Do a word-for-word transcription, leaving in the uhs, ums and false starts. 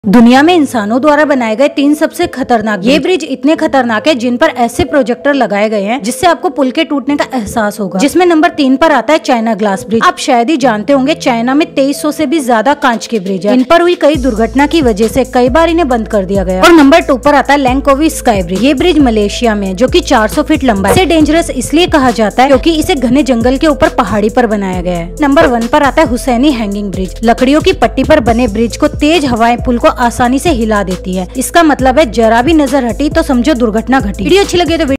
दुनिया में इंसानों द्वारा बनाए गए तीन सबसे खतरनाक ये ब्रिज इतने खतरनाक है जिन पर ऐसे प्रोजेक्टर लगाए गए हैं जिससे आपको पुल के टूटने का एहसास होगा। जिसमें नंबर तीन पर आता है चाइना ग्लास ब्रिज। आप शायद ही जानते होंगे चाइना में तेईस सौ से भी ज्यादा कांच के ब्रिज है। इन पर हुई कई दुर्घटना की वजह से कई बार इन्हें बंद कर दिया गया। और नंबर टू पर आता है लैंगकोवी स्काई ब्रिज। ये ब्रिज मलेशिया में जो की चार सौ फीट लंबा है। इसे डेंजरस इसलिए कहा जाता है क्योंकि इसे घने जंगल के ऊपर पहाड़ी पर बनाया गया है। नंबर वन पर आता है हुसैनी हैंगिंग ब्रिज। लकड़ियों की पट्टी पर बने ब्रिज को तेज हवाएं पुल को आसानी से हिला देती है। इसका मतलब है जरा भी नजर हटी तो समझो दुर्घटना घटी। वीडियो अच्छी लगे तो